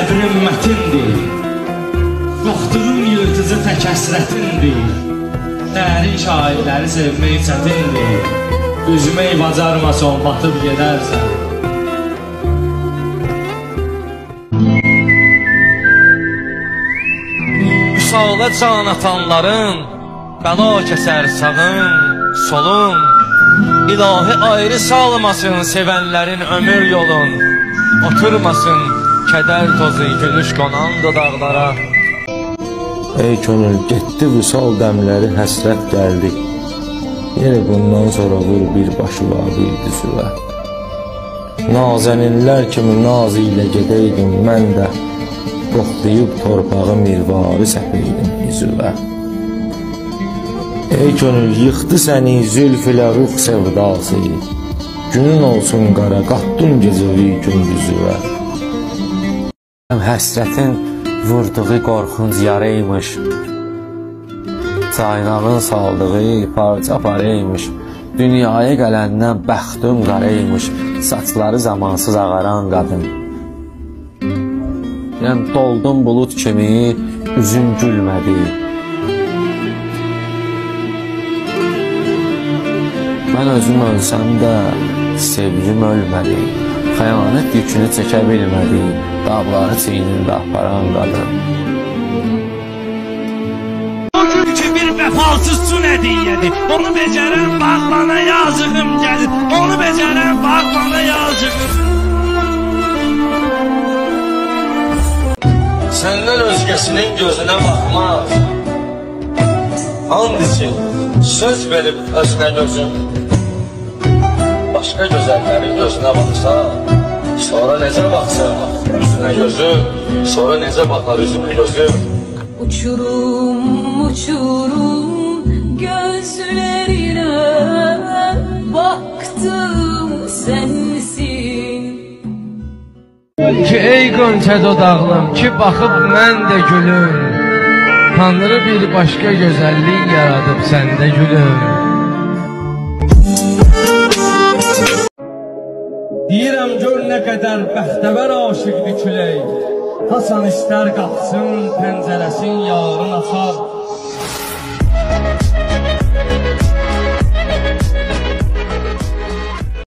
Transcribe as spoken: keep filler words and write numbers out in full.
səbrim mətindir, qorxduğum yırtıcı tək həsrətindir. Dərin şairləri sevmək çətindir, üzmək bacarmasan batıb gedərsən. Vüsala can atanların bəla kəsər sağın, solun. İlahi ayrı salmasın sevənlərin ömür yolun. Oturmasın kədər tozu gülüş qonan dodaqlara. Ey könül getdi vüsal dəmləri həsrət gəldi. Yenə bundan sonra vur bir başı var bir düzüvə. Nazəninlər kimi naz ilə gedəydim mən də, qoxlayıb torpağı mirvarı səpəydim yüzüvə. Ey könül yıxdı səni zülf ilə ruh sevdası, günün olsun qara qatdın gecəvi gündüzüvə. Həsrətin vurduğu qorxunc yaraymış, caynağın saldığı parça paraymış. Dünyaya gələndən bəxtim qaraymış, saçları zamansız ağaran qadın. Yəni doldum bulut kimi, üzüm gülmədi. Mən özüm ölsəm də sevgim ölmədi. Xəyanət yükünü çəkə bilmədi, dağları çiynində aparan qadın. O gün ki bir vəfalsız sun hədiyyədir, onu becərən bağlana yazığım gəlir, onu becərən bağlana yazığım. Səndən özgəsinin gözünə baxmaz, and için söz verib özünə gözüm. Başqa gözəllərin gözünə baxsa, sonra necə baxsın üzünə gözüm, sonra necə baxar üzünə gözüm. Uçurum, uçurum gözlerine, baktım sensin. Ki ey qönçə dodaqlım, ki baxıb mən də gülüm, Tanrı bir başqa gözəllik yaradıb səndə gülüm. Deyirəm gör nə qədər bəxtəvər aşıqdır külək, Hasan istər qapsın, pəncərəsin yarın açar.